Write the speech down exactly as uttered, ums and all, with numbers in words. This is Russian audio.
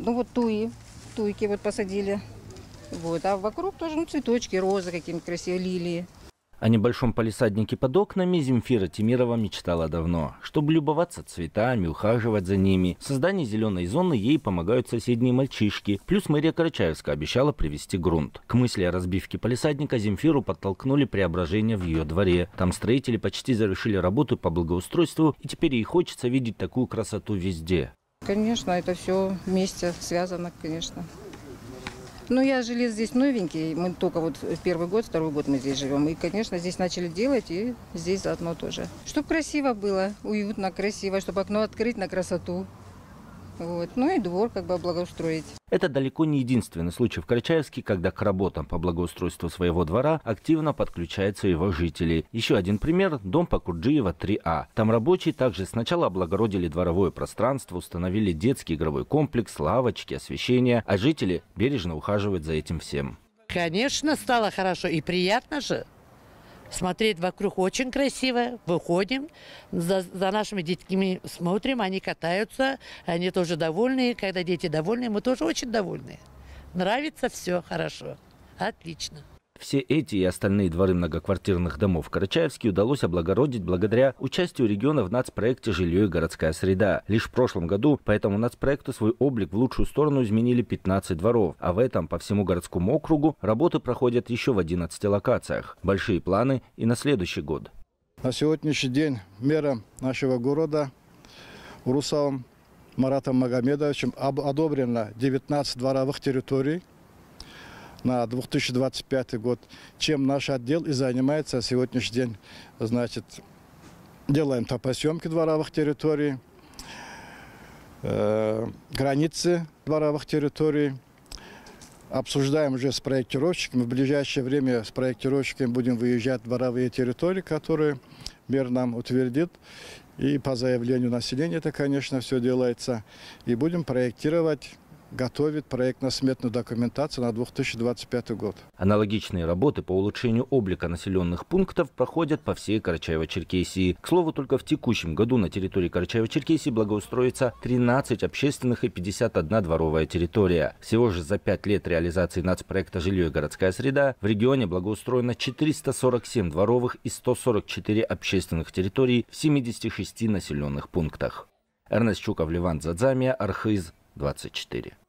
Ну вот туи, туйки вот посадили. Вот. А вокруг тоже ну, цветочки, розы какие-нибудь красивые, лилии. О небольшом палисаднике под окнами Земфира Тимирова мечтала давно. Чтобы любоваться цветами, ухаживать за ними. В создании зеленой зоны ей помогают соседние мальчишки. Плюс мэрия Карачаевска обещала привезти грунт. К мысли о разбивке палисадника Земфиру подтолкнули преображения в ее дворе. Там строители почти завершили работу по благоустройству, и теперь ей хочется видеть такую красоту везде. Конечно, это все вместе связано, конечно. Ну, я жили здесь новенький, мы только вот первый год, второй год мы здесь живем. И, конечно, здесь начали делать, и здесь заодно тоже. Чтобы красиво было, уютно, красиво, чтобы окно открыть на красоту. Вот. Ну и двор как бы благоустроить. Это далеко не единственный случай в Карачаевске, когда к работам по благоустройству своего двора активно подключаются его жители. Еще один пример – дом Покурджиева три А. Там рабочие также сначала облагородили дворовое пространство, установили детский игровой комплекс, лавочки, освещение, а жители бережно ухаживают за этим всем. Конечно, стало хорошо и приятно же. Смотреть вокруг очень красиво. Выходим, за, за нашими детьми смотрим, они катаются, они тоже довольны. Когда дети довольны, мы тоже очень довольны. Нравится все хорошо. Отлично. Все эти и остальные дворы многоквартирных домов в Карачаевске удалось облагородить благодаря участию региона в нацпроекте «Жилье и городская среда». Лишь в прошлом году по этому нацпроекту свой облик в лучшую сторону изменили пятнадцать дворов. А в этом по всему городскому округу работы проходят еще в одиннадцати локациях. Большие планы и на следующий год. На сегодняшний день мэром нашего города Урусовым Маратом Магомедовичем одобрено девятнадцать дворовых территорий на две тысячи двадцать пятый год, чем наш отдел и занимается сегодняшний день. Значит, делаем топосъемки дворовых территорий, э, границы дворовых территорий, обсуждаем уже с проектировщиками. В ближайшее время с проектировщиками будем выезжать в дворовые территории, которые мэр нам утвердит. И по заявлению населения это, конечно, все делается. И будем проектировать, готовит проектно-сметную документацию на две тысячи двадцать пятый год. Аналогичные работы по улучшению облика населенных пунктов проходят по всей Карачаево-Черкесии. К слову, только в текущем году на территории Карачаево-Черкесии благоустроится тринадцать общественных и пятьдесят одна дворовая территория. Всего же за пять лет реализации нацпроекта «Жилье и городская среда» в регионе благоустроено четыреста сорок семь дворовых и сто сорок четыре общественных территорий в семидесяти шести населенных пунктах. Эрнест Чуков, Леван Задзамия, Архыз, двадцать четыре.